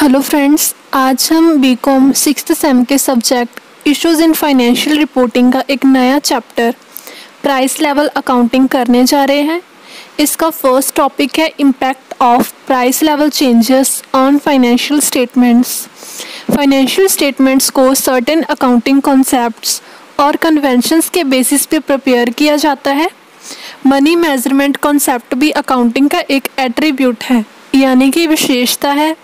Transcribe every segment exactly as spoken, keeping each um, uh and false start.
Hello friends, आज हम BCom sixth sem के subject issues in financial reporting का एक नया चैप्टर प्राइस लेवल अकाउंटिंग करने जा रहे हैं। इसका फर्स्ट टॉपिक है impact of price level changes on financial statements. Financial statements को सर्टेन अकाउंटिंग कॉन्सेप्ट्स और कन्वेंशंस के बेसिस पे प्रिपेयर किया जाता है। मनी मेजरमेंट कॉन्सेप्ट भी अकाउंटिंग का एक एट्रीब्यूट है, यानी कि विशेषता है।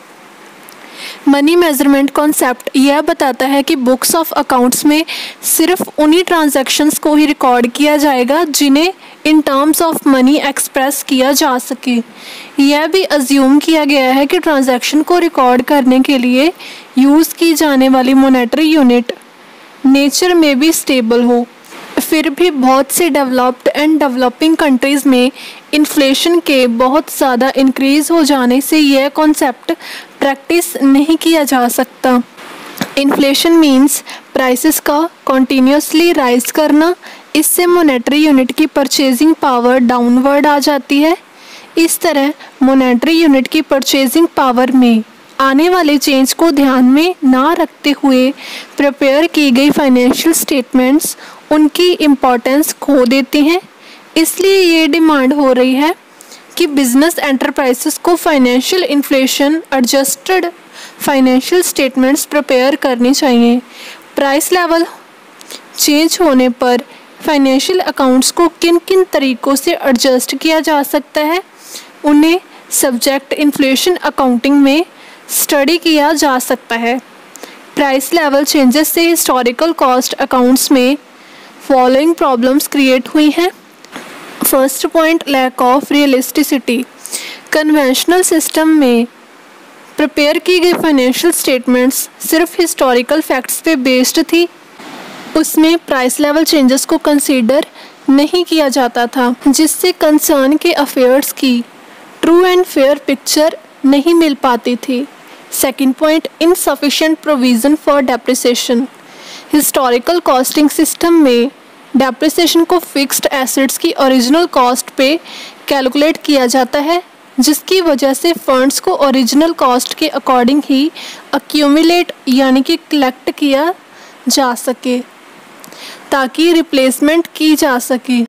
मनी मेजरमेंट कॉन्सेप्ट यह बताता है कि बुक्स ऑफ अकाउंट्स में सिर्फ उन्हीं ट्रांजैक्शंस को ही रिकॉर्ड किया जाएगा जिन्हें in terms of money express किया जा सके। यह भी अज्यूम किया गया है कि ट्रांजैक्शन को रिकॉर्ड करने के लिए यूज़ की जाने वाली मॉनेटरी यूनिट नेचर में भी स्टेबल हो। फिर भी बहुत से डेवलप्ड एंड डेवलपिंग कंट्रीज़ में इन्फ्लेशन के बहुत ज़्यादा इंक्रीज़ हो जाने से यह कॉन्सेप्ट प्रैक्टिस नहीं किया जा सकता। इन्फ्लेशन मीन्स प्राइसेस का कॉन्टीन्यूसली राइज करना। इससे मॉनेटरी यूनिट की परचेजिंग पावर डाउनवर्ड आ जाती है। इस तरह मॉनेटरी यूनिट की परचेजिंग पावर में आने वाले चेंज को ध्यान में ना रखते हुए प्रिपेयर की गई फाइनेंशियल स्टेटमेंट्स उनकी इम्पोर्टेंस खो देती हैं। इसलिए ये डिमांड हो रही है कि बिजनेस एंटरप्राइजेस को financial inflation adjusted financial statements prepare करनी चाहिए। प्राइस लेवल चेंज होने पर फाइनेंशियल अकाउंट्स को किन किन तरीक़ों से एडजस्ट किया जा सकता है, उन्हें सब्जेक्ट इन्फ्लेशन अकाउंटिंग में स्टडी किया जा सकता है। प्राइस लेवल चेंजेस से हिस्टोरिकल कॉस्ट अकाउंट्स में फॉलोइंग प्रॉब्लम्स क्रिएट हुई हैं। First point, lack of realisticity. Conventional system में प्रिपेयर की गई फाइनेंशियल स्टेटमेंट्स सिर्फ हिस्टोरिकल फैक्ट्स पे बेस्ड थी। उसमें प्राइस लेवल चेंजेस को कंसीडर नहीं किया जाता था, जिससे कंसर्न के अफेयर्स की ट्रू एंड फेयर पिक्चर नहीं मिल पाती थी। Second point, insufficient provision for depreciation. Historical costing system में डेप्रिसिएशन को फिक्स्ड एसेट्स की ओरिजिनल कॉस्ट पे कैलकुलेट किया जाता है, जिसकी वजह से फंड्स को ओरिजिनल कॉस्ट के अकॉर्डिंग ही अक्यूमुलेट यानी कि कलेक्ट किया जा सके ताकि रिप्लेसमेंट की जा सके।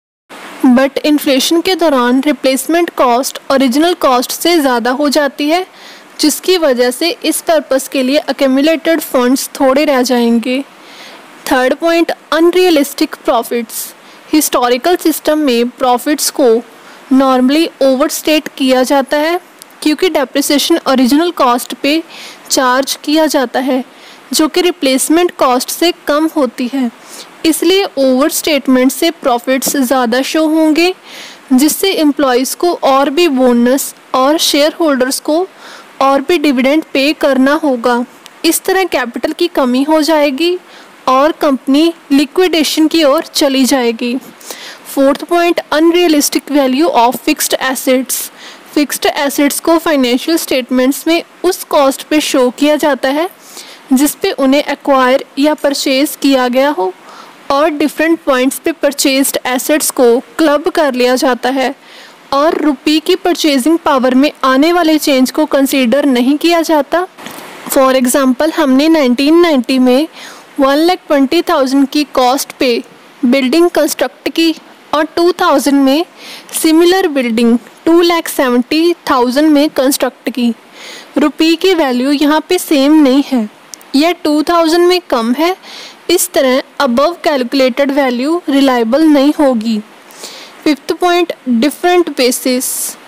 बट इन्फ्लेशन के दौरान रिप्लेसमेंट कॉस्ट ओरिजिनल कॉस्ट से ज़्यादा हो जाती है, जिसकी वजह से इस पर्पस के लिए अक्यूमुलेटेड फंड्स थोड़े रह जाएंगे। Third point, unrealistic profits. Historical system में प्रॉफिट्स को नॉर्मली ओवरस्टेट किया जाता है क्योंकि डेप्रिसिएशन ओरिजिनल कॉस्ट पे चार्ज किया जाता है, जो कि रिप्लेसमेंट कॉस्ट से कम होती है। इसलिए ओवर स्टेटमेंट से प्रॉफिट्स ज़्यादा शो होंगे, जिससे एम्प्लॉयज़ को और भी बोनस और शेयर होल्डर्स को और भी डिविडेंड पे करना होगा। इस तरह कैपिटल की कमी हो जाएगी और कंपनी लिक्विडेशन की ओर चली जाएगी। Fourth point, unrealistic value of fixed assets. Fixed assets को फाइनेंशियल स्टेटमेंट्स में उस कॉस्ट पे शो किया जाता है जिस पे उन्हें एक्वायर या परचेज किया गया हो, और डिफरेंट पॉइंट्स पे परचेज्ड एसेट्स को क्लब कर लिया जाता है और रुपये की परचेजिंग पावर में आने वाले चेंज को कंसीडर नहीं किया जाता। फॉर एग्जांपल, हमने नाइनटीन नाइंटी में वन लाख ट्वेंटी थाउजेंड की कॉस्ट पे बिल्डिंग कंस्ट्रक्ट की और टू थाउजेंड में similar building two lakh seventy thousand में कंस्ट्रक्ट की। रुपये की वैल्यू यहाँ पे सेम नहीं है, यह टू थाउजेंड में कम है। इस तरह अबव कैलकुलेटेड वैल्यू रिलायबल नहीं होगी। Fifth point, different basis.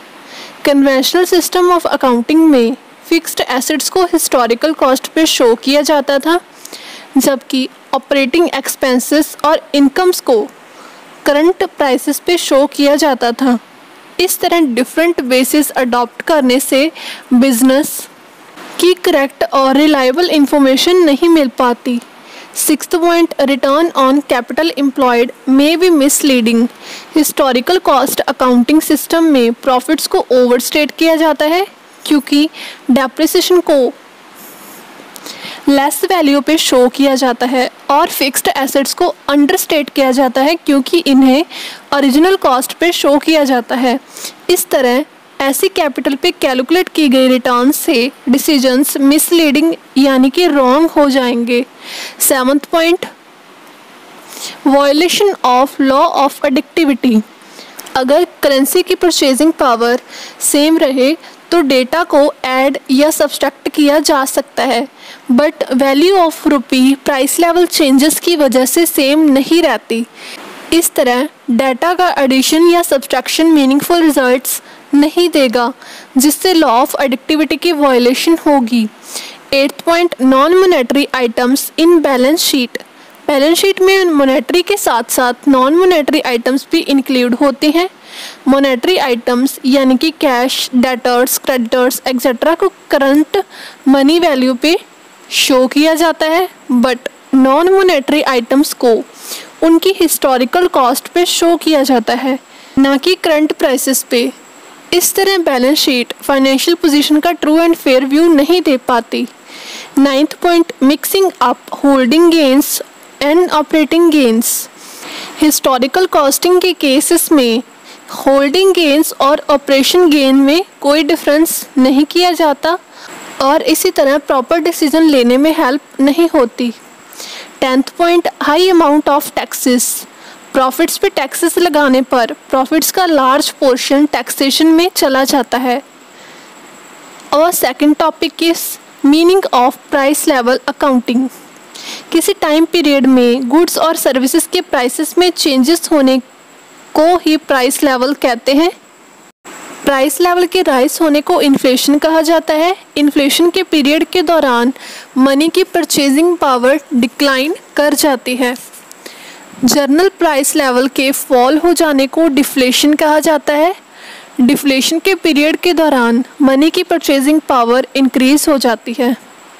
Conventional system of accounting में फिक्स्ड एसेट्स को हिस्टोरिकल कॉस्ट पे शो किया जाता था, जबकि ऑपरेटिंग एक्सपेंसेस और इनकम्स को करंट प्राइसेस पे शो किया जाता था। इस तरह डिफरेंट बेसिस अडॉप्ट करने से बिजनेस की करेक्ट और रिलायबल इंफॉर्मेशन नहीं मिल पाती। Sixth point, return on capital employed may be misleading. Historical cost accounting system में प्रॉफिट्स को ओवरस्टेट किया जाता है क्योंकि डेप्रिसिएशन को लेस वैल्यू पे शो किया जाता है, और फिक्स्ड एसेट्स को अंडरस्टेट किया जाता है क्योंकि इन्हें ओरिजिनल कॉस्ट पे शो किया जाता है। इस तरह ऐसी कैपिटल पे कैलकुलेट की गई रिटर्न से डिसीजंस मिसलीडिंग यानी कि रॉन्ग हो जाएंगे। Seventh point, violation of law of एडिक्टिविटी। अगर करेंसी की परचेजिंग पावर सेम रहे तो डेटा को ऐड या सब्सट्रैक्ट किया जा सकता है, but value of rupee price level changes की वजह से सेम नहीं रहती। इस तरह डाटा का एडिशन या सब्सट्रैक्शन मीनिंगफुल रिजल्ट्स नहीं देगा, जिससे लॉ ऑफ एडिक्टिविटी की वायलेशन होगी। Eighth point, non monetary items in balance sheet. Balance sheet में मोनेटरी के साथ साथ नॉन मोनेटरी आइटम्स भी इंक्लूड होते हैं। मोनेटरी आइटम्स यानी कि कैश, डेटर्स, क्रेडिटर्स एक्सेट्रा को करंट मनी वैल्यू पे शो किया जाता है, बट नॉन मोनेटरी आइटम्स को उनकी हिस्टोरिकल कॉस्ट पे शो किया जाता है, ना कि करंट प्राइसेस पे। इस तरह बैलेंस शीट फाइनेंशियल पोजीशन का ट्रू एंड फेयर व्यू नहीं दे पाती। Ninth point, mixing up holding gains and operating gains. Historical costing के केसेस में होल्डिंग गेन्स और ऑपरेशन गेन में कोई डिफरेंस नहीं किया जाता और इसी तरह प्रॉपर डिसीजन लेने में हेल्प नहीं होती। Tenth point, high amount of taxes. Profits पे टैक्सेस लगाने पर प्रॉफिट्स का लार्ज पोर्शन टैक्सेशन में चला जाता है। और second topic is meaning of price level accounting. किसी टाइम पीरियड में गुड्स और सर्विसेज के प्राइसेस में चेंजेस होने को ही प्राइस लेवल कहते हैं। प्राइस लेवल के राइज होने को इन्फ्लेशन कहा जाता है। इन्फ्लेशन के पीरियड के दौरान मनी की परचेजिंग पावर डिक्लाइन कर जाती है। जर्नल प्राइस लेवल के फॉल हो जाने को डिफ्लेशन कहा जाता है। डिफ्लेशन के पीरियड के दौरान मनी की परचेजिंग पावर इंक्रीज हो जाती है।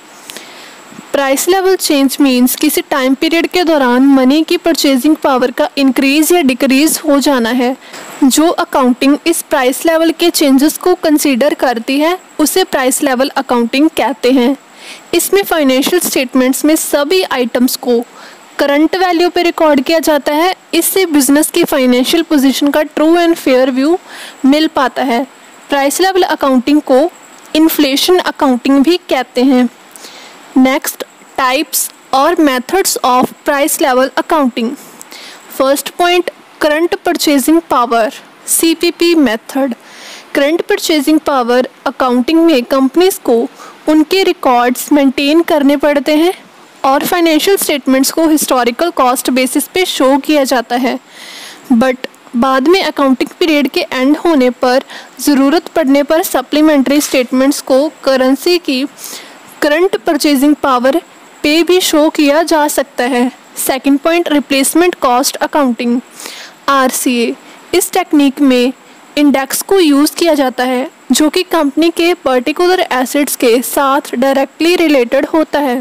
प्राइस लेवल चेंज मीन्स किसी टाइम पीरियड के दौरान मनी की परचेजिंग पावर का इंक्रीज या डिक्रीज हो जाना है। जो अकाउंटिंग इस प्राइस लेवल के चेंजेस को कंसीडर करती है उसे प्राइस लेवल अकाउंटिंग कहते हैं। इसमें फाइनेंशियल स्टेटमेंट्स में सभी आइटम्स को करंट वैल्यू पे रिकॉर्ड किया जाता है। इससे बिजनेस की फाइनेंशियल पोजीशन का ट्रू एंड फेयर व्यू मिल पाता है। प्राइस लेवल अकाउंटिंग को इन्फ्लेशन अकाउंटिंग भी कहते हैं। नेक्स्ट, टाइप्स और methods of price level accounting. First point, current purchasing power, C P P method. Current purchasing power accounting में कंपनीज को उनके रिकॉर्ड्स मेंटेन करने पड़ते हैं और फाइनेंशियल स्टेटमेंट्स को हिस्टोरिकल कॉस्ट बेसिस पे शो किया जाता है, बट बाद में अकाउंटिंग पीरियड के एंड होने पर ज़रूरत पड़ने पर सप्लीमेंट्री स्टेटमेंट्स को करेंसी की करंट परचेजिंग पावर पे भी शो किया जा सकता है। Second point, replacement cost accounting, R C A. इस टेक्निक में इंडेक्स को यूज़ किया जाता है जो कि कंपनी के पर्टिकुलर एसेट्स के साथ डायरेक्टली रिलेटेड होता है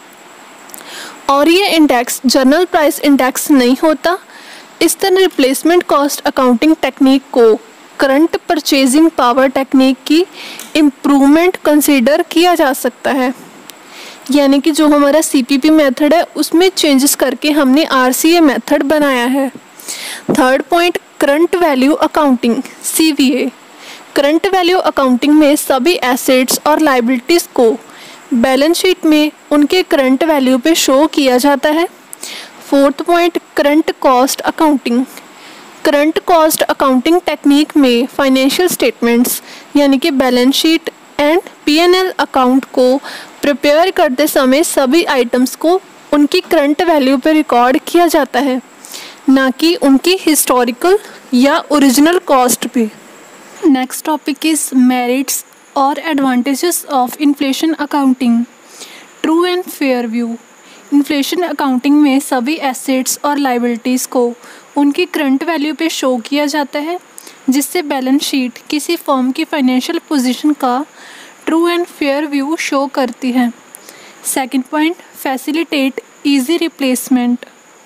और ये इंडेक्स जनरल प्राइस इंडेक्स नहीं होता। इस तरह रिप्लेसमेंट कॉस्ट अकाउंटिंग टेक्निक को करंट परचेजिंग पावर टेक्निक की इम्प्रूवमेंट कंसीडर किया जा सकता है, यानी कि जो हमारा सी पी पी मेथड है उसमें चेंजेस करके हमने आर सी ए मेथड बनाया है। Third point, current value accounting, C V A. Current value accounting में सभी एसेट्स और लाइबिलिटीज़ को बैलेंस शीट में उनके करंट वैल्यू पे शो किया जाता है। Fourth point, current cost accounting. Current cost accounting technique में फाइनेंशियल स्टेटमेंट्स यानी कि balance sheet and P N L account को प्रिपेयर करते समय सभी आइटम्स को उनकी करंट वैल्यू पे रिकॉर्ड किया जाता है, ना कि उनकी हिस्टोरिकल या ओरिजिनल कॉस्ट पे। नेक्स्ट टॉपिक इज मेरिट्स और advantages of inflation accounting, true and fair view. Inflation accounting में सभी एसेट्स और लाइबिलिटीज़ को उनकी करंट वैल्यू पे शो किया जाता है, जिससे बैलेंस शीट किसी फर्म की फाइनेंशियल पोजीशन का true and fair view show करती है। Second point, facilitate easy replacement.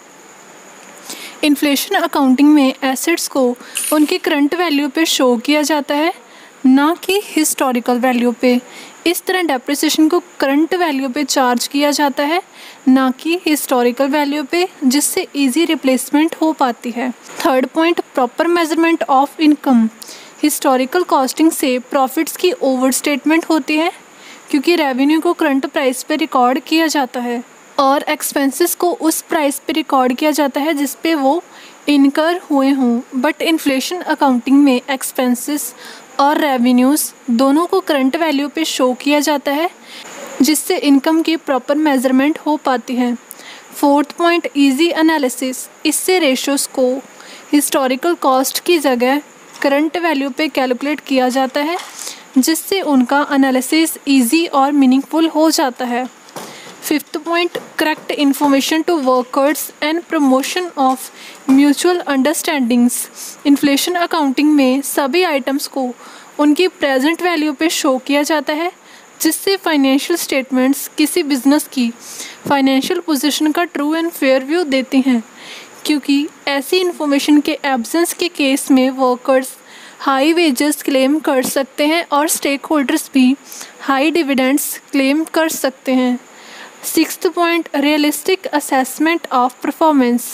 Inflation accounting में एसेट्स को उनकी करंट वैल्यू पे शो किया जाता है, ना कि हिस्टोरिकल वैल्यू पे। इस तरह डेप्रिसिएशन को करंट वैल्यू पे चार्ज किया जाता है, ना कि हिस्टोरिकल वैल्यू पे, जिससे इजी रिप्लेसमेंट हो पाती है। Third point, proper measurement of income. Historical costing से प्रॉफिट्स की ओवर स्टेटमेंट होती है क्योंकि रेवेन्यू को करंट प्राइस पे रिकॉर्ड किया जाता है और एक्सपेंसेस को उस प्राइस पे रिकॉर्ड किया जाता है जिस पे वो इनकर हुए हों। बट इन्फ्लेशन अकाउंटिंग में एक्सपेंसेस और रेवेन्यूज़ दोनों को करंट वैल्यू पे शो किया जाता है जिससे इनकम की प्रॉपर मेजरमेंट हो पाती है। Fourth point, easy analysis. इससे रेशोज़ को हिस्टोरिकल कॉस्ट की जगह करंट वैल्यू पे कैलकुलेट किया जाता है जिससे उनका एनालिसिस इजी और मीनिंगफुल हो जाता है। Fifth point, correct information to workers and promotion of mutual understandings. Inflation accounting में सभी आइटम्स को उनकी प्रेजेंट वैल्यू पे शो किया जाता है जिससे फाइनेंशियल स्टेटमेंट्स किसी बिजनेस की फाइनेंशियल पोजीशन का ट्रू एंड फेयर व्यू देती हैं क्योंकि ऐसी इन्फॉर्मेशन के एब्सेंस के केस में वर्कर्स हाई वेजेस क्लेम कर सकते हैं और स्टेक होल्डर्स भी हाई डिविडेंड्स क्लेम कर सकते हैं। Sixth point, realistic assessment of performance.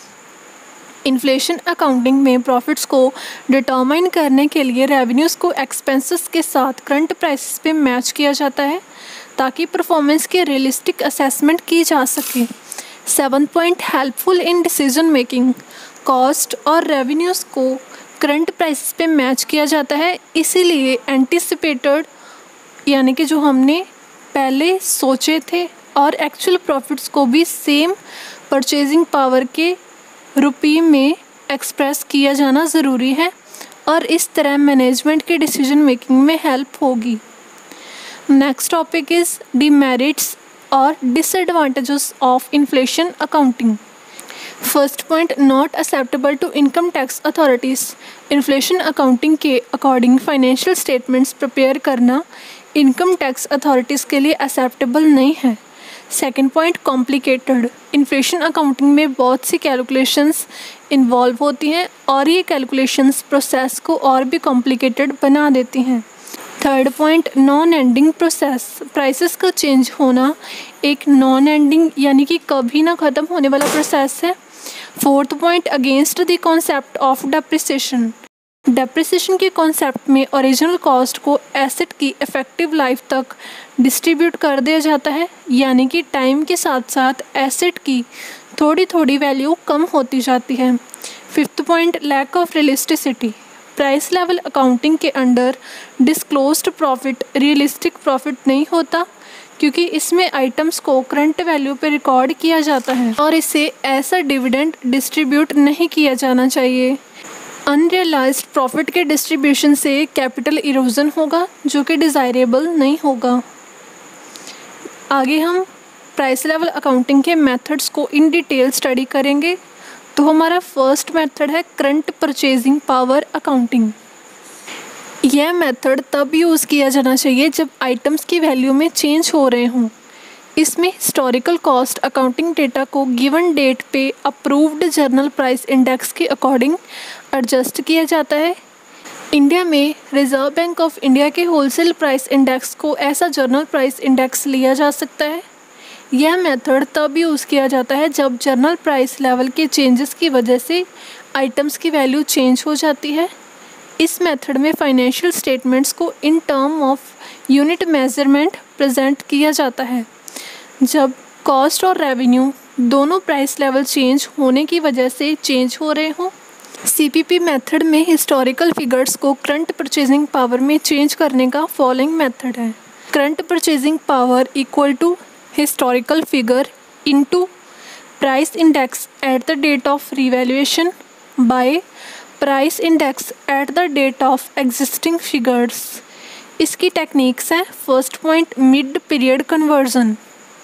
Inflation accounting में प्रॉफिट्स को डिटरमाइन करने के लिए रेवेन्यूज़ को एक्सपेंसेस के साथ करंट प्राइसेस पे मैच किया जाता है ताकि परफॉर्मेंस की रियलिस्टिक असेसमेंट की जा सके। Seven point, helpful in decision making. Cost और रेवेन्यूज़ को करंट प्राइसेस पे मैच किया जाता है, इसीलिए एंटिसिपेटेड यानी कि जो हमने पहले सोचे थे और एक्चुअल प्रॉफिट्स को भी सेम परचेजिंग पावर के रुपये में एक्सप्रेस किया जाना ज़रूरी है और इस तरह मैनेजमेंट के डिसीजन मेकिंग में हेल्प होगी। नेक्स्ट टॉपिक इज़ डिमेरिट्स और disadvantages of inflation accounting. First point, not acceptable to income tax authorities. Inflation accounting के अकॉर्डिंग फाइनेंशियल स्टेटमेंट्स प्रिपेयर करना इनकम टैक्स अथॉरिटीज़ के लिए एक्सेप्टेबल नहीं है। Second point, complicated. Inflation accounting में बहुत सी calculations involve होती हैं और ये कैलकुलेशंस प्रोसेस को और भी कॉम्प्लिकेटेड बना देती हैं। Third point, non ending process. Prices का चेंज होना एक नॉन एंडिंग यानी कि कभी ना ख़त्म होने वाला प्रोसेस है। Fourth point, against the concept of depreciation. Depreciation के कॉन्सेप्ट में ओरिजिनल कॉस्ट को एसेट की इफ़ेक्टिव लाइफ तक डिस्ट्रीब्यूट कर दिया जाता है यानी कि टाइम के साथ साथ एसेट की थोड़ी थोड़ी वैल्यू कम होती जाती है। Fifth point, lack of realisticity. Price level accounting के under disclosed profit realistic profit नहीं होता क्योंकि इसमें आइटम्स को करंट वैल्यू पे रिकॉर्ड किया जाता है और इसे ऐसा डिविडेंड डिस्ट्रीब्यूट नहीं किया जाना चाहिए। अनरियलाइज्ड प्रॉफिट के डिस्ट्रीब्यूशन से कैपिटल इरोजन होगा जो कि डिज़ायरेबल नहीं होगा। आगे हम प्राइस लेवल अकाउंटिंग के मेथड्स को इन डिटेल स्टडी करेंगे। तो हमारा फर्स्ट मेथड है करंट परचेजिंग पावर अकाउंटिंग। यह मेथड तब यूज़ किया जाना चाहिए जब आइटम्स की वैल्यू में चेंज हो रहे हों। इसमें हिस्टोरिकल कॉस्ट अकाउंटिंग डेटा को गिवन डेट पे अप्रूव्ड जर्नल प्राइस इंडेक्स के अकॉर्डिंग एडजस्ट किया जाता है। इंडिया में रिजर्व बैंक ऑफ इंडिया के होलसेल प्राइस इंडेक्स को ऐसा जर्नल प्राइस इंडेक्स लिया जा सकता है। यह मेथड तब यूज़ किया जाता है जब जर्नल प्राइस लेवल के चेंजेस की वजह से आइटम्स की वैल्यू चेंज हो जाती है। इस मेथड में फाइनेंशियल स्टेटमेंट्स को in term of unit measurement present किया जाता है। जब कॉस्ट और रेवेन्यू दोनों प्राइस लेवल चेंज होने की वजह से चेंज हो रहे हों। सीपीपी मेथड में हिस्टोरिकल फिगर्स को करंट परचेजिंग पावर में चेंज करने का फॉलोइंग मेथड है। Current purchasing power equal to historical figure into price index at the date of revaluation by price index at the date of existing figures. इसकी techniques हैं। First point, mid period conversion.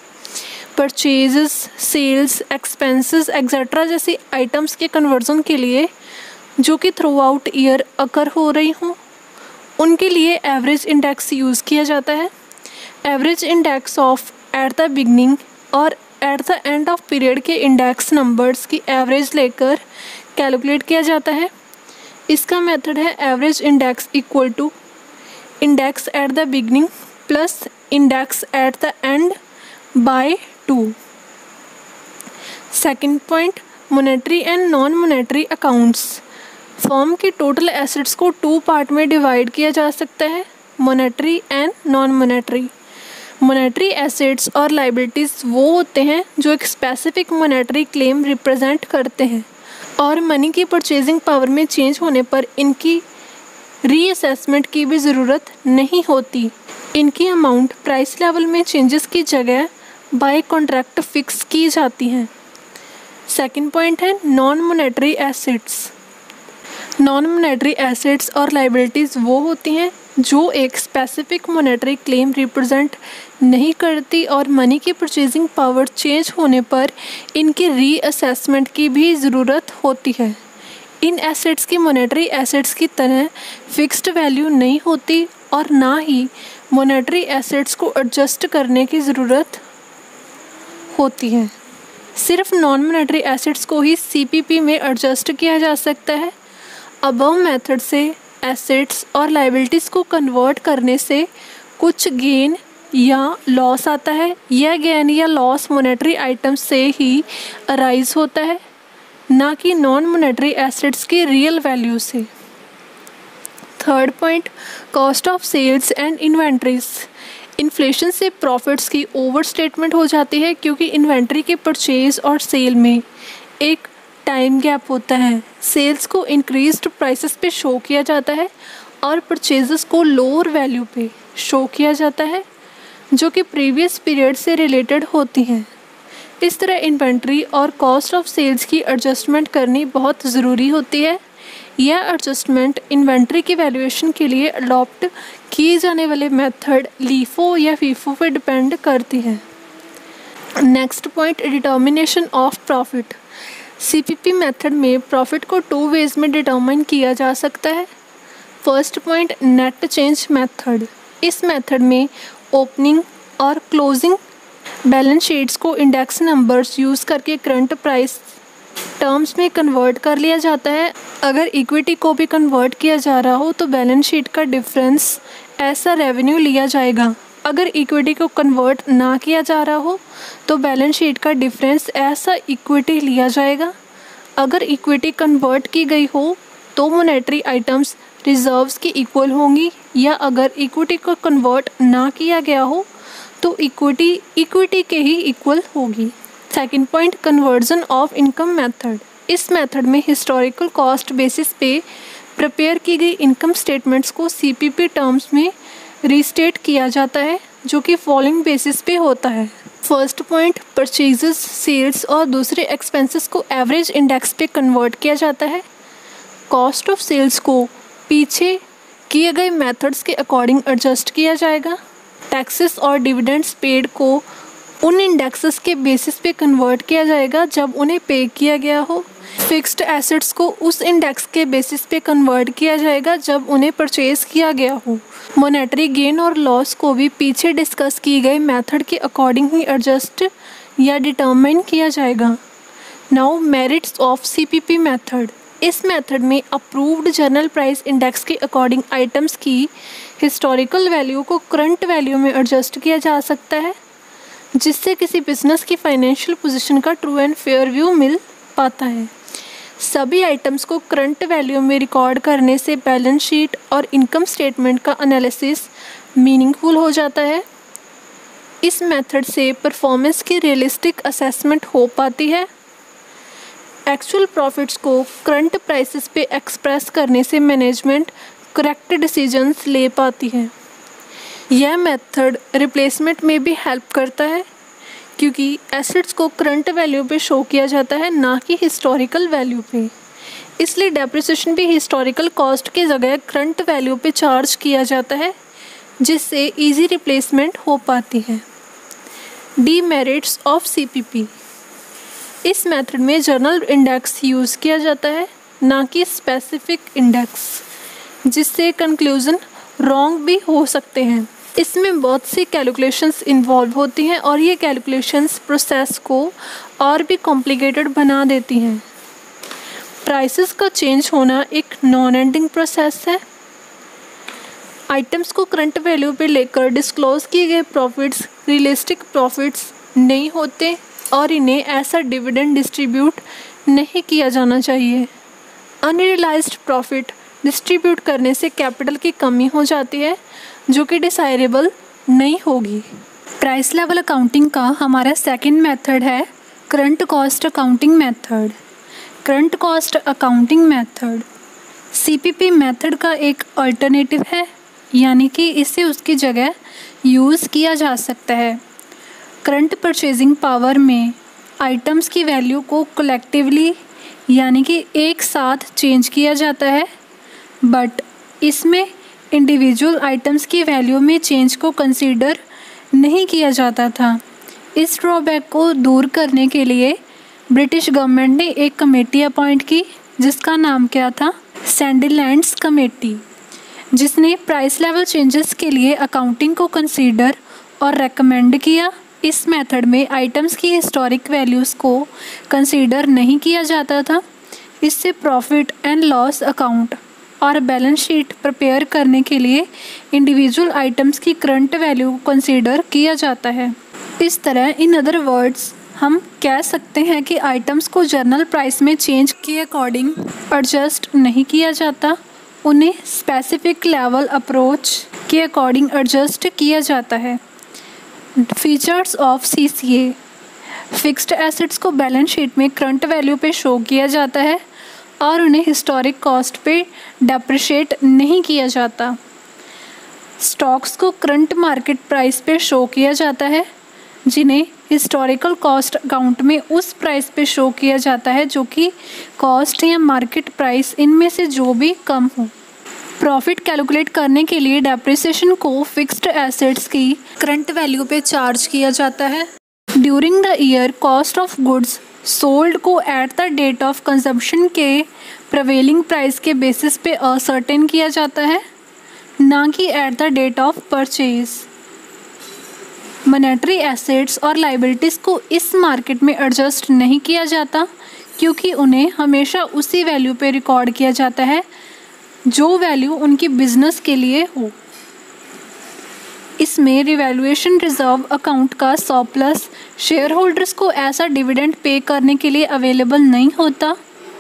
Purchases, sales, expenses etcetera जैसी items के conversion के लिए जो कि through out year अकर हो रही हों उनके लिए एवरेज इंडेक्स यूज़ किया जाता है। Average index of at the beginning और at the end of period के इंडेक्स नंबर्स की एवरेज लेकर कैलकुलेट किया जाता है। इसका मेथड है average index equal to index at the beginning plus index at the end by two. Second point, monetary and non monetary accounts. Firm की total assets को टू पार्ट में डिवाइड किया जा सकता है, monetary and non monetary. Monetary assets और liabilities वो होते हैं जो एक स्पेसिफिक मॉनेटरी क्लेम रिप्रेजेंट करते हैं और मनी की परचेजिंग पावर में चेंज होने पर इनकी रीअसेसमेंट की भी ज़रूरत नहीं होती। इनकी अमाउंट प्राइस लेवल में चेंजेस की जगह बाय कॉन्ट्रैक्ट फिक्स की जाती हैं। सेकंड पॉइंट है non monetary assets. Non monetary assets और लाइबिलिटीज़ वो होती हैं जो एक स्पेसिफिक मॉनेटरी क्लेम रिप्रेजेंट नहीं करती और मनी की परचेजिंग पावर चेंज होने पर इनकी रीअसेसमेंट की भी ज़रूरत होती है। इन एसेट्स की मॉनेटरी एसेट्स की तरह फिक्स्ड वैल्यू नहीं होती और ना ही मॉनेटरी एसेट्स को एडजस्ट करने की ज़रूरत होती है। सिर्फ नॉन मॉनेटरी एसेट्स को ही सीपीपी में एडजस्ट किया जा सकता है। अबव मेथड से एसेट्स और लाइबिलिटीज़ को कन्वर्ट करने से कुछ गेन या लॉस आता है। यह गेन या लॉस मॉनेटरी आइटम्स से ही अराइज होता है, ना कि नॉन मॉनेटरी एसेट्स की रियल वैल्यू से। Third point, cost of sales and inventories. Inflation से प्रॉफिट्स की ओवर स्टेटमेंट हो जाती है क्योंकि इन्वेंट्री के परचेज और सेल में एक टाइम गैप होता है। सेल्स को इंक्रीज्ड प्राइसेस पे शो किया जाता है और परचेजेस को लोअर वैल्यू पे शो किया जाता है जो कि प्रीवियस पीरियड से रिलेटेड होती हैं। इस तरह इन्वेंट्री और कॉस्ट ऑफ सेल्स की एडजस्टमेंट करनी बहुत ज़रूरी होती है। यह एडजस्टमेंट इन्वेंट्री की वैल्यूएशन के लिए अडॉप्ट किए जाने वाले मेथड लीफो या फीफो पे डिपेंड करती है। Next point, determination of profit. CPP method में प्रॉफिट को टू वेज में डिटर्मिन किया जा सकता है। First point, net change method. इस मेथड में ओपनिंग और क्लोजिंग बैलेंस शीट्स को इंडेक्स नंबर्स यूज़ करके करंट प्राइस टर्म्स में कन्वर्ट कर लिया जाता है। अगर इक्विटी को भी कन्वर्ट किया जा रहा हो तो बैलेंस शीट का डिफरेंस ऐसा रेवेन्यू लिया जाएगा। अगर इक्विटी को कन्वर्ट ना किया जा रहा हो तो बैलेंस शीट का डिफरेंस ऐसा इक्विटी लिया जाएगा। अगर इक्विटी कन्वर्ट की गई हो तो मॉनेटरी आइटम्स रिजर्व्स की इक्वल होंगी, या अगर इक्विटी को कन्वर्ट ना किया गया हो तो इक्विटी इक्विटी के ही इक्वल होगी। Second point, conversion of income method. इस मेथड में हिस्टोरिकल कॉस्ट बेसिस पे प्रिपेयर की गई इनकम स्टेटमेंट्स को सीपीपी टर्म्स में रीस्टेट किया जाता है जो कि फॉलोइंग बेसिस पे होता है। फर्स्ट पॉइंट, परचेजेस, सेल्स और दूसरे एक्सपेंसेस को एवरेज इंडेक्स पे कन्वर्ट किया जाता है। कॉस्ट ऑफ सेल्स को पीछे किए गए मेथड्स के अकॉर्डिंग एडजस्ट किया जाएगा। टैक्सेस और डिविडेंड्स पेड को उन इंडेक्सेस के बेसिस पे कन्वर्ट किया जाएगा जब उन्हें पे किया गया हो। फिक्स्ड एसेट्स को उस इंडेक्स के बेसिस पे कन्वर्ट किया जाएगा जब उन्हें परचेज किया गया हो। मॉनेटरी गेन और लॉस को भी पीछे डिस्कस किए गए मेथड के अकॉर्डिंग ही एडजस्ट या डिटरमाइन किया जाएगा। Now merits of CPP method. इस मेथड में अप्रूव्ड जर्नल प्राइस इंडेक्स के अकॉर्डिंग आइटम्स की हिस्टोरिकल वैल्यू को करंट वैल्यू में एडजस्ट किया जा सकता है, जिससे किसी बिजनेस की फाइनेंशियल पोजीशन का ट्रू एंड फेयर व्यू मिल पाता है। सभी आइटम्स को करंट वैल्यू में रिकॉर्ड करने से बैलेंस शीट और इनकम स्टेटमेंट का एनालिसिस मीनिंगफुल हो जाता है। इस मेथड से परफॉर्मेंस की रियलिस्टिक असेसमेंट हो पाती है। एक्चुअल प्रॉफिट्स को करंट प्राइसेस पे एक्सप्रेस करने से मैनेजमेंट करेक्ट डिसीजंस ले पाती है। यह मेथड रिप्लेसमेंट में भी हेल्प करता है क्योंकि एसेट्स को करंट वैल्यू पे शो किया जाता है, ना कि हिस्टोरिकल वैल्यू पे। इसलिए डेप्रिसिएशन भी हिस्टोरिकल कॉस्ट की जगह करंट वैल्यू पे चार्ज किया जाता है, जिससे इजी रिप्लेसमेंट हो पाती है। Demerits of CPP. इस मेथड में जर्नल इंडेक्स यूज़ किया जाता है, ना कि स्पेसिफिक इंडेक्स, जिससे कंक्लूजन रॉन्ग भी हो सकते हैं। इसमें बहुत सी कैलकुलेशंस इन्वॉल्व होती हैं और ये कैलकुलेशंस प्रोसेस को और भी कॉम्प्लिकेटेड बना देती हैं। प्राइसेस का चेंज होना एक नॉन एंडिंग प्रोसेस है। आइटम्स को करंट वैल्यू पे लेकर डिस्क्लोज किए गए प्रॉफिट्स रियलिस्टिक प्रॉफिट्स नहीं होते और इन्हें ऐसा डिविडेंड डिस्ट्रीब्यूट नहीं किया जाना चाहिए। अनरियलाइज्ड प्रॉफिट डिस्ट्रीब्यूट करने से कैपिटल की कमी हो जाती है जो कि डिसाइरेबल नहीं होगी। प्राइस लेवल अकाउंटिंग का हमारा सेकंड मेथड है current cost accounting method. Current cost accounting method CPP method का एक अल्टरनेटिव है, यानी कि इसे उसकी जगह यूज़ किया जा सकता है। करंट परचेजिंग पावर में आइटम्स की वैल्यू को कलेक्टिवली यानी कि एक साथ चेंज किया जाता है, बट इसमें इंडिविजुअल आइटम्स की वैल्यू में चेंज को कंसीडर नहीं किया जाता था। इस ड्रॉबैक को दूर करने के लिए ब्रिटिश गवर्नमेंट ने एक कमेटी अपॉइंट की जिसका नाम क्या था, सैंडरलैंड्स कमेटी, जिसने प्राइस लेवल चेंजेस के लिए अकाउंटिंग को कंसीडर और रेकमेंड किया। इस मेथड में आइटम्स की हिस्टोरिक वैल्यूज़ को कंसीडर नहीं किया जाता था। इससे प्रॉफिट एंड लॉस अकाउंट और बैलेंस शीट प्रिपेयर करने के लिए इंडिविजुअल आइटम्स की करंट वैल्यू को कंसीडर किया जाता है। इस तरह इन अदर वर्ड्स हम कह सकते हैं कि आइटम्स को जर्नल प्राइस में चेंज के अकॉर्डिंग एडजस्ट नहीं किया जाता, उन्हें स्पेसिफिक लेवल अप्रोच के अकॉर्डिंग एडजस्ट किया जाता है। Features of CCA fixed assets को बैलेंस शीट में करंट वैल्यू पे शो किया जाता है और उन्हें हिस्टोरिक कॉस्ट पे डेप्रिशिएट नहीं किया जाता। स्टॉक्स को करंट मार्केट प्राइस पे शो किया जाता है, जिन्हें हिस्टोरिकल कॉस्ट अकाउंट में उस प्राइस पे शो किया जाता है जो कि कॉस्ट या मार्केट प्राइस इनमें से जो भी कम हो। प्रॉफिट कैलकुलेट करने के लिए डेप्रिसिएशन को फिक्स्ड एसेट्स की करंट वैल्यू पे चार्ज किया जाता है। During the year cost of goods sold को at the date of consumption के प्रिवेलिंग प्राइस के बेसिस पे असर्टेन किया जाता है, ना कि at the date of purchase. Monetary assets और लाइबिलिटीज़ को इस मार्केट में एडजस्ट नहीं किया जाता क्योंकि उन्हें हमेशा उसी वैल्यू पे रिकॉर्ड किया जाता है जो वैल्यू उनकी बिजनेस के लिए हो। इसमें रिवैल्यूएशन रिजर्व अकाउंट का सरप्लस शेयर होल्डर्स को ऐसा डिविडेंड पे करने के लिए अवेलेबल नहीं होता।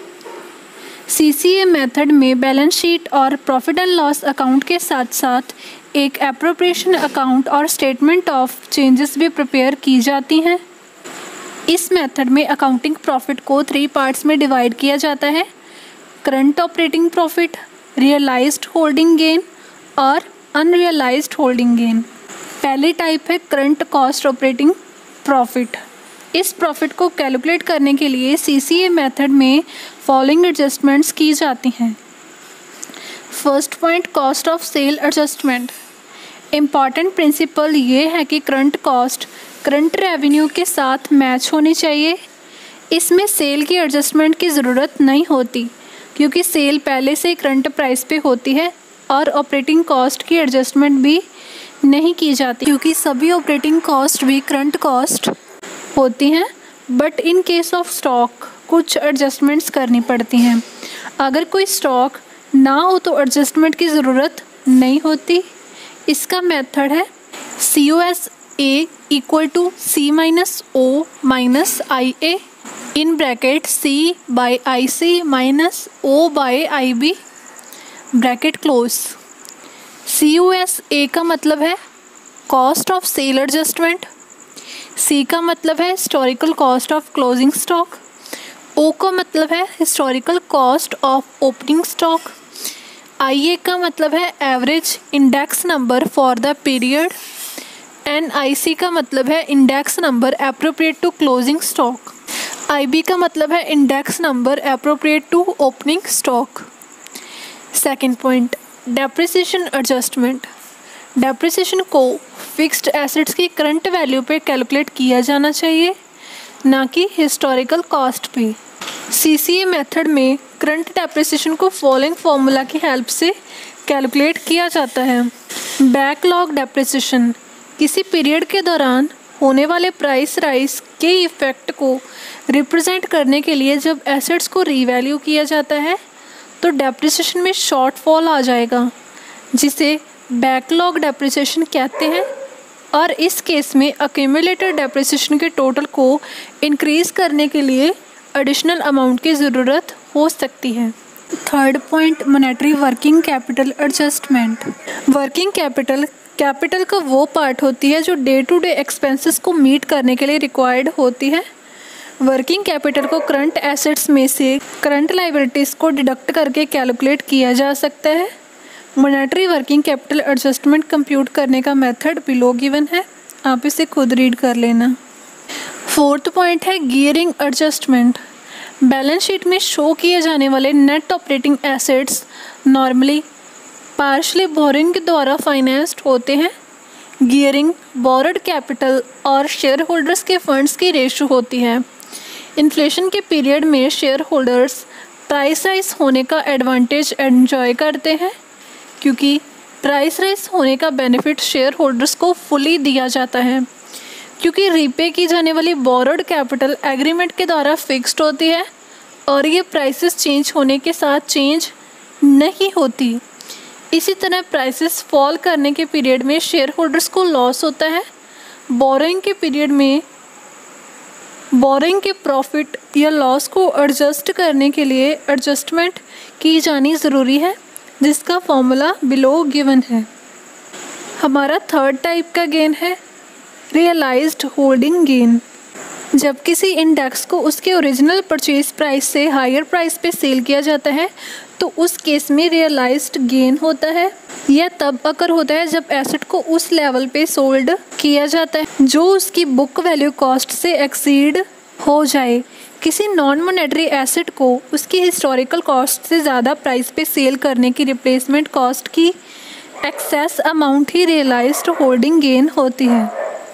सीसीए मेथड में बैलेंस शीट और प्रॉफिट एंड लॉस अकाउंट के साथ साथ एक एप्रोप्रिएशन अकाउंट और स्टेटमेंट ऑफ चेंजेस भी प्रिपेयर की जाती हैं। इस मेथड में अकाउंटिंग प्रॉफिट को थ्री पार्ट्स में डिवाइड किया जाता है: current operating profit, realised holding gain और अनरियलाइज्ड होल्डिंग गेन। पहली टाइप है करंट कॉस्ट ऑपरेटिंग प्रॉफिट। इस प्रॉफिट को कैलकुलेट करने के लिए सीसीए मेथड में फॉलोइंग एडजस्टमेंट्स की जाती हैं। First point, cost of sale adjustment. Important principle ये है कि करंट कॉस्ट करंट रेवेन्यू के साथ मैच होनी चाहिए। इसमें सेल की एडजस्टमेंट की ज़रूरत नहीं होती क्योंकि सेल पहले से करंट प्राइस पे होती है और ऑपरेटिंग कॉस्ट की एडजस्टमेंट भी नहीं की जाती क्योंकि सभी ऑपरेटिंग कॉस्ट भी करंट कॉस्ट होती हैं। But in case of stock कुछ एडजस्टमेंट्स करनी पड़ती हैं। अगर कोई स्टॉक ना हो तो एडजस्टमेंट की ज़रूरत नहीं होती। इसका मेथड है C O S A equal to C minus O minus I A in bracket C by I C minus O by I B bracket close. C O S A का मतलब है cost of sale adjustment, C का मतलब है historical cost of closing stock, O का मतलब है historical cost of opening stock, I A का मतलब है average index number for the period, N I C का मतलब है index number appropriate to closing stock, I B का मतलब है index number appropriate to opening stock. Second point, depreciation adjustment. Depreciation को फिक्स्ड एसेट्स की करंट वैल्यू पे calculate किया जाना चाहिए, ना कि हिस्टोरिकल कॉस्ट पे। सीसीए मेथड में करंट डेप्रिसिएशन को फॉलोइंग फॉर्मूला की हेल्प से कैलकुलेट किया जाता है। बैकलॉग डेप्रिसिएशन किसी पीरियड के दौरान होने वाले प्राइस राइज के इफ़ेक्ट को रिप्रेजेंट करने के लिए जब एसेट्स को रीवैल्यू किया जाता है तो डेप्रिसिएशन में शॉर्टफॉल आ जाएगा, जिसे बैकलॉग डेप्रिसिएशन कहते हैं। और इस केस में अक्यूमुलेटेड डेप्रिसिएशन के टोटल को इंक्रीज़ करने के लिए एडिशनल अमाउंट की ज़रूरत हो सकती है। Third point, monetary working capital adjustment. Working capital capital का वो पार्ट होती है जो डे टू डे एक्सपेंसेस को मीट करने के लिए रिक्वायर्ड होती है। वर्किंग कैपिटल को करंट एसेट्स में से करंट लाइबिलिटीज़ को डिडक्ट करके कैलकुलेट किया जा सकता है। Monetary working capital adjustment compute करने का मेथड बिलो गिवन है, आप इसे खुद रीड कर लेना। फोर्थ पॉइंट है गियरिंग एडजस्टमेंट। बैलेंस शीट में शो किए जाने वाले net operating assets normally partly borrowing के द्वारा फाइनेंस्ड होते हैं। गियरिंग बोरोड कैपिटल और शेयर होल्डर्स के फंड्स की रेशो होती है। इन्फ्लेशन के पीरियड में शेयर होल्डर्स प्राइस राइज होने का एडवांटेज एंजॉय करते हैं, क्योंकि प्राइस राइज होने का बेनिफिट शेयर होल्डर्स को फुली दिया जाता है। क्योंकि रीपे की जाने वाली बोरोड कैपिटल एग्रीमेंट के द्वारा फिक्स्ड होती है और ये प्राइसेस चेंज होने के साथ चेंज नहीं होती। इसी तरह प्राइसेस फॉल करने के पीरियड में शेयर होल्डर्स को लॉस होता है। बोरोइंग के पीरियड में बोरोइंग के प्रॉफिट या लॉस को एडजस्ट करने के लिए एडजस्टमेंट की जानी ज़रूरी है, जिसका फॉर्मूला बिलो गिवन है। हमारा थर्ड टाइप का गेन है रियलाइज्ड होल्डिंग गेन। जब किसी इंडेक्स को उसके ओरिजिनल परचेज प्राइस से हायर प्राइस पे सेल किया जाता है तो उस केस में रियलाइज्ड गेन होता है। यह तब अकर होता है जब एसेट को उस लेवल पे सोल्ड किया जाता है जो उसकी बुक वैल्यू कॉस्ट से एक्सीड हो जाए। किसी नॉन मॉनेटरी एसेट को उसकी हिस्टोरिकल कॉस्ट से ज़्यादा प्राइस पे सेल करने की रिप्लेसमेंट कॉस्ट की एक्सेस अमाउंट ही रियलाइज्ड होल्डिंग गेन होती है।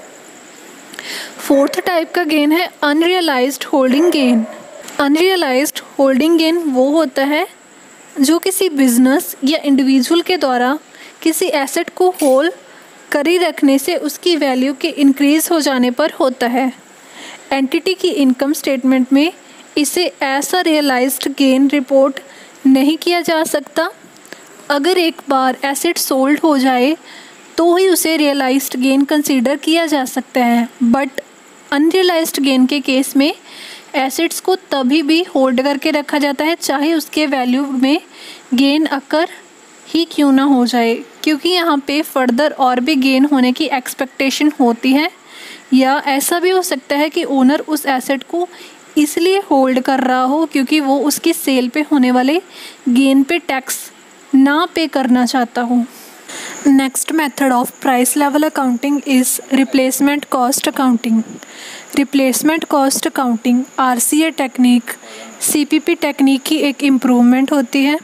फोर्थ टाइप का गेन है unrealised holding gain. Unrealised holding gain वो होता है जो किसी बिजनेस या इंडिविजुअल के द्वारा किसी एसेट को होल्ड करी रखने से उसकी वैल्यू के इंक्रीज़ हो जाने पर होता है। एंटिटी की इनकम स्टेटमेंट में इसे ऐसा रियलाइज्ड गेन रिपोर्ट नहीं किया जा सकता। अगर एक बार एसेट सोल्ड हो जाए तो ही उसे रियलाइज्ड गेन कंसीडर किया जा सकता है, बट अनरियलाइज्ड गेन के केस में एसेट्स को तभी भी होल्ड करके रखा जाता है चाहे उसके वैल्यू में गेन अकर ही क्यों ना हो जाए, क्योंकि यहाँ पे फर्दर और भी गेन होने की एक्सपेक्टेशन होती है। या ऐसा भी हो सकता है कि ओनर उस एसेट को इसलिए होल्ड कर रहा हो क्योंकि वो उसकी सेल पे होने वाले गेन पे टैक्स ना पे करना चाहता हो। Next method of price level accounting is replacement cost accounting. Replacement cost accounting R C A technique C P P technique की एक इम्प्रूवमेंट होती है।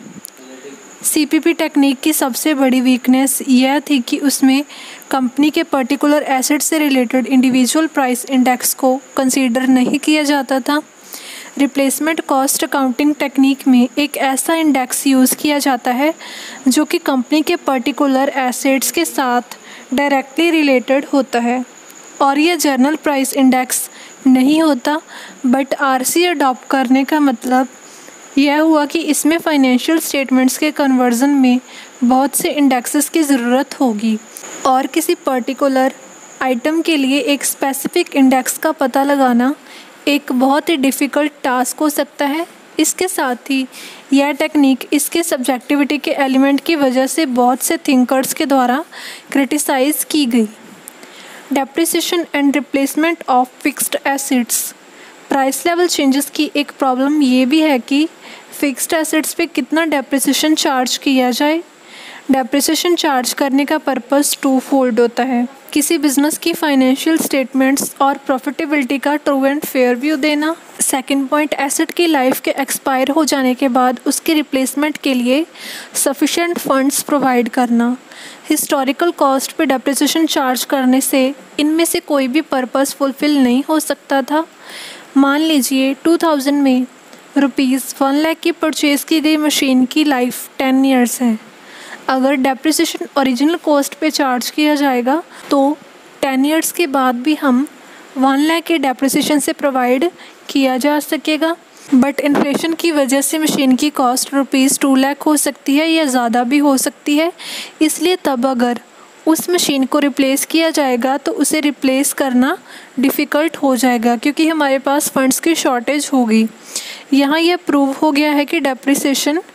सी पी पी टेक्निक की सबसे बड़ी वीकनेस यह थी कि उसमें कंपनी के पर्टिकुलर एसेट से रिलेटेड इंडिविजुअल प्राइस इंडेक्स को कंसीडर नहीं किया जाता था। रिप्लेसमेंट कॉस्ट अकाउंटिंग टेक्निक में एक ऐसा इंडेक्स यूज़ किया जाता है जो कि कंपनी के पर्टिकुलर एसेट्स के साथ डायरेक्टली रिलेटेड होता है और यह जर्नल प्राइस इंडेक्स नहीं होता। बट आर सी अडॉप्ट करने का मतलब यह हुआ कि इसमें फाइनेंशियल स्टेटमेंट्स के कन्वर्जन में बहुत से इंडेक्सेस की ज़रूरत होगी और किसी पर्टिकुलर आइटम के लिए एक स्पेसिफिक इंडेक्स का पता लगाना एक बहुत ही डिफ़िकल्ट टास्क हो सकता है। इसके साथ ही यह टेक्निक इसके सब्जेक्टिविटी के एलिमेंट की वजह से बहुत से थिंकर्स के द्वारा क्रिटिसाइज़ की गई। Depreciation and replacement of fixed assets. Price level changes की एक प्रॉब्लम ये भी है कि फिक्स्ड एसेट्स पे कितना डेप्रिसिएशन चार्ज किया जाए। डेप्रिसिएशन चार्ज करने का पर्पस टू फोल्ड होता है। किसी बिजनेस की फाइनेंशियल स्टेटमेंट्स और प्रॉफिटेबिलिटी का ट्रू एंड फेयर व्यू देना। सेकंड पॉइंट, एसेट की लाइफ के एक्सपायर हो जाने के बाद उसके रिप्लेसमेंट के लिए सफिशेंट फंड्स प्रोवाइड करना। हिस्टोरिकल कॉस्ट पे डेप्रिसिएशन चार्ज करने से इनमें से कोई भी पर्पस फुलफिल नहीं हो सकता था। मान लीजिए टू थाउजेंड में रुपीज़ वन लाख की परचेज़ की गई मशीन की लाइफ टेन ईयर्स है। अगर डेप्रिसिएशन ओरिजिनल कॉस्ट पे चार्ज किया जाएगा तो टेन ईयर्स के बाद भी हम वन लाख के डेप्रिसिएशन से प्रोवाइड किया जा सकेगा। बट इन्फ्लेशन की वजह से मशीन की कॉस्ट रुपीज़ टू लाख हो सकती है या ज़्यादा भी हो सकती है, इसलिए तब अगर उस मशीन को रिप्लेस किया जाएगा तो उसे रिप्लेस करना डिफ़िकल्ट हो जाएगा क्योंकि हमारे पास फंड्स की शॉर्टेज होगी। यहाँ यह प्रूव हो गया है कि डेप्रिसिएशन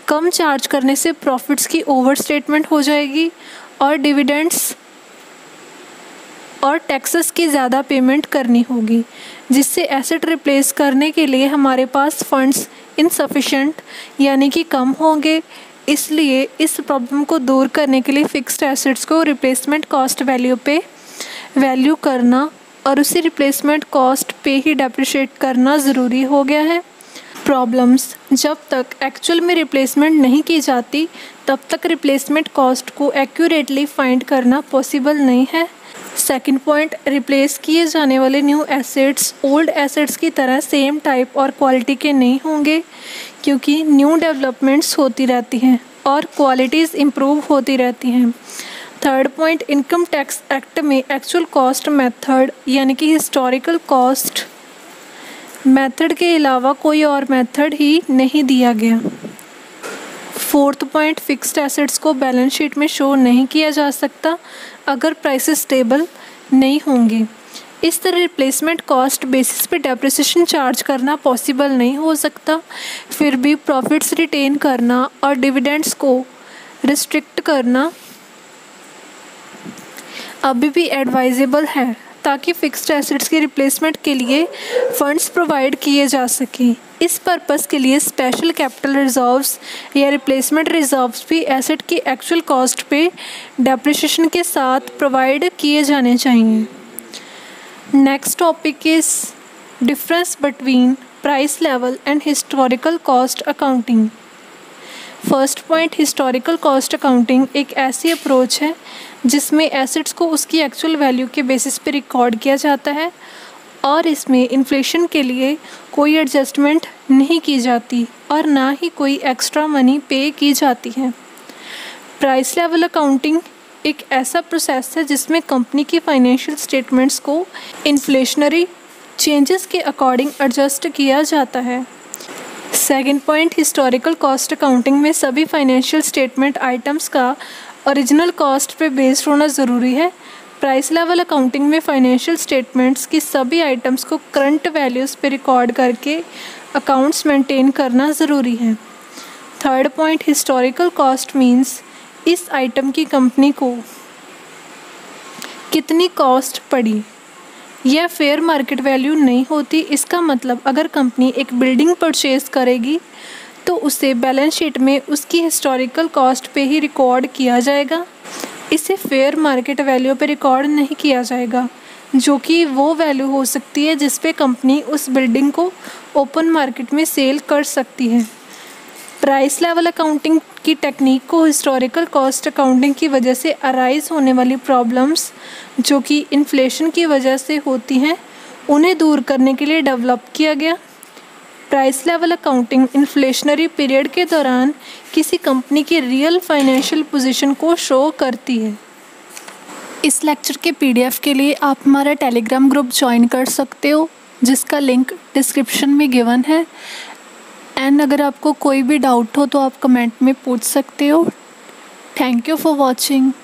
कम चार्ज करने से प्रॉफिट्स की ओवर स्टेटमेंट हो जाएगी और डिविडेंड्स और टैक्सेस की ज़्यादा पेमेंट करनी होगी, जिससे एसेट रिप्लेस करने के लिए हमारे पास फंड्स इनसफिशेंट यानी कि कम होंगे। इसलिए इस प्रॉब्लम को दूर करने के लिए फिक्स्ड एसेट्स को रिप्लेसमेंट कॉस्ट वैल्यू पे वैल्यू करना और उसी रिप्लेसमेंट कॉस्ट पे ही डेप्रिशिएट करना ज़रूरी हो गया है। प्रॉब्लम्स: जब तक एक्चुअल में रिप्लेसमेंट नहीं की जाती तब तक रिप्लेसमेंट कॉस्ट को एक्यूरेटली फाइंड करना पॉसिबल नहीं है। सेकंड पॉइंट, रिप्लेस किए जाने वाले न्यू एसेट्स ओल्ड एसेट्स की तरह सेम टाइप और क्वालिटी के नहीं होंगे, क्योंकि न्यू डेवलपमेंट्स होती रहती हैं और क्वालिटीज़ इम्प्रूव होती रहती हैं। Third point, income tax act में एक्चुअल कॉस्ट मेथड यानी कि हिस्टोरिकल कॉस्ट मेथड के अलावा कोई और मेथड ही नहीं दिया गया। फोर्थ पॉइंट, फिक्स्ड एसेट्स को बैलेंस शीट में शो नहीं किया जा सकता अगर प्राइसेस स्टेबल नहीं होंगे। इस तरह रिप्लेसमेंट कॉस्ट बेसिस पे डेप्रिसिएशन चार्ज करना पॉसिबल नहीं हो सकता। फिर भी प्रॉफिट्स रिटेन करना और डिविडेंड्स को रिस्ट्रिक्ट करना अभी भी एडवाइजेबल है, ताकि फिक्स्ड एसेट्स के रिप्लेसमेंट के लिए फंड्स प्रोवाइड किए जा सकें। इस पर्पस के लिए स्पेशल कैपिटल रिजर्व्स या रिप्लेसमेंट रिजर्व्स भी एसेट की एक्चुअल कॉस्ट पे डेप्रिसिएशन के साथ प्रोवाइड किए जाने चाहिए। Next topic is difference between price level and historical cost accounting. First point, historical cost accounting एक ऐसी अप्रोच है जिसमें एसेट्स को उसकी एक्चुअल वैल्यू के बेसिस पे रिकॉर्ड किया जाता है और इसमें इन्फ्लेशन के लिए कोई एडजस्टमेंट नहीं की जाती और ना ही कोई एक्स्ट्रा मनी पे की जाती है। प्राइस लेवल अकाउंटिंग एक ऐसा प्रोसेस है जिसमें कंपनी की फाइनेंशियल स्टेटमेंट्स को इन्फ्लेशनरी चेंजेस के अकॉर्डिंग एडजस्ट किया जाता है। Second point, historical cost accounting में सभी फाइनेंशियल स्टेटमेंट आइटम्स का ओरिजिनल कॉस्ट पे बेस्ड होना ज़रूरी है। प्राइस लेवल अकाउंटिंग में फाइनेंशियल स्टेटमेंट्स की सभी आइटम्स को करंट वैल्यूज़ पे रिकॉर्ड करके अकाउंट्स मेंटेन करना ज़रूरी है। Third point, historical cost means इस आइटम की कंपनी को कितनी कॉस्ट पड़ी। यह फेयर मार्केट वैल्यू नहीं होती। इसका मतलब अगर कंपनी एक बिल्डिंग परचेज करेगी तो उसे बैलेंस शीट में उसकी हिस्टोरिकल कॉस्ट पे ही रिकॉर्ड किया जाएगा। इसे फेयर मार्केट वैल्यू पे रिकॉर्ड नहीं किया जाएगा, जो कि वो वैल्यू हो सकती है जिस पे कंपनी उस बिल्डिंग को ओपन मार्केट में सेल कर सकती है। प्राइस लेवल अकाउंटिंग की टेक्निक को हिस्टोरिकल कॉस्ट अकाउंटिंग की वजह से अराइज होने वाली प्रॉब्लम्स जो कि इन्फ्लेशन की वजह से होती हैं, उन्हें दूर करने के लिए डेवलप किया गया। Price level accounting inflationary period के दौरान किसी कंपनी की रियल फाइनेंशियल पोजीशन को शो करती है। इस लेक्चर के पीडीएफ के लिए आप हमारा टेलीग्राम ग्रुप ज्वाइन कर सकते हो, जिसका लिंक डिस्क्रिप्शन में गिवन है। एंड अगर आपको कोई भी डाउट हो तो आप कमेंट में पूछ सकते हो। Thank you for watching.